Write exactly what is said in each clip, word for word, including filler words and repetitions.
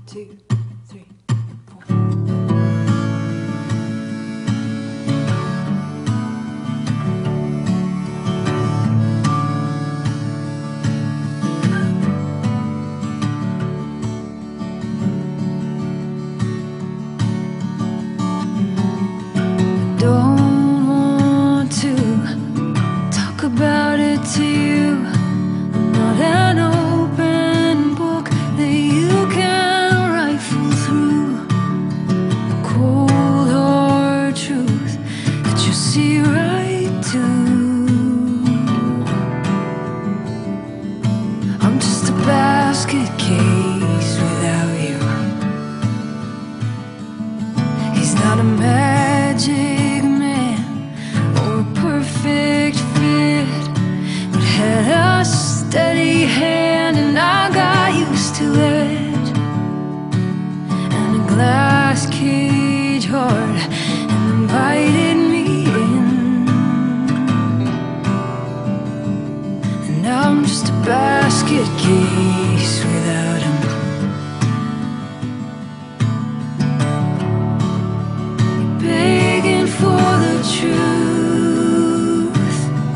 two, three, four. Don't want to talk about it to you. I'm not an open book that you can rifle through. A cold hard truth that you see right to. I'm just a basket case without you. He's not a magic man or a perfect fit, but had a steady hand and I got used to it. And a glass cage heart and invited me in. And now I'm just a basket case without him. Begging for the truth,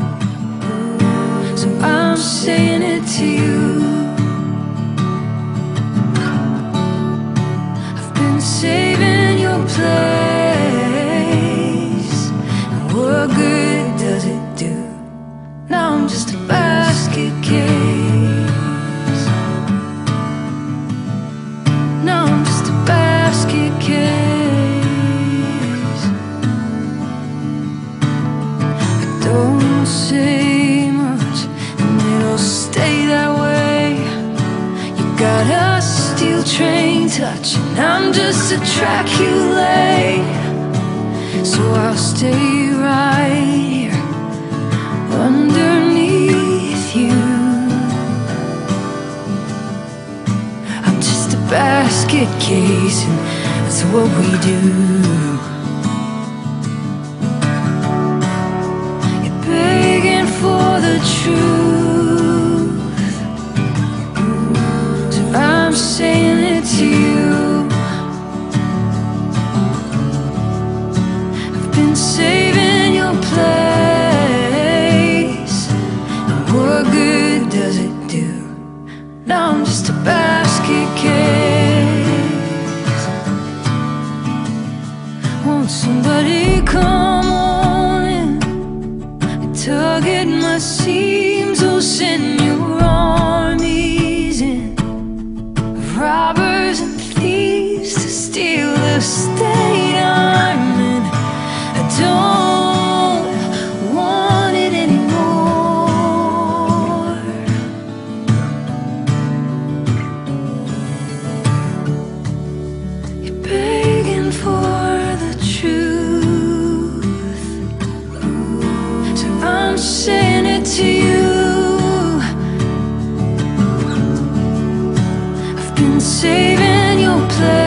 so I'm saying it to you. I've been saving your place, and what good does it do? Now I'm just a basket case. Now I'm just a basket case. Don't say much and it'll stay that way. You got a steel train touch and I'm just a track you lay. So I'll stay right here underneath you. I'm just a basket case and that's what we do. For the truth, so I'm saying it to you. I've been saving your place, and what good does it do? Now I'm just a basket case. Won't somebody come on in? Tug at my seams, oh send your armies in of robbers and thieves to steal the state I'm in. I don't want it anymore. You're begging for the truth, so I'm saying it to you. I've been saving your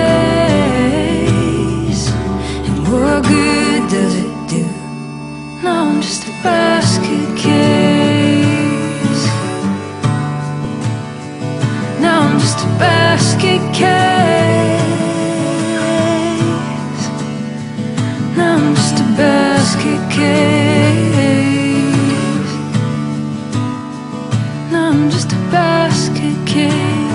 place, and what good does it do? Now I'm just a basket case. Now I'm just a basket case. Now I'm just a basket case. I'm just a basket case.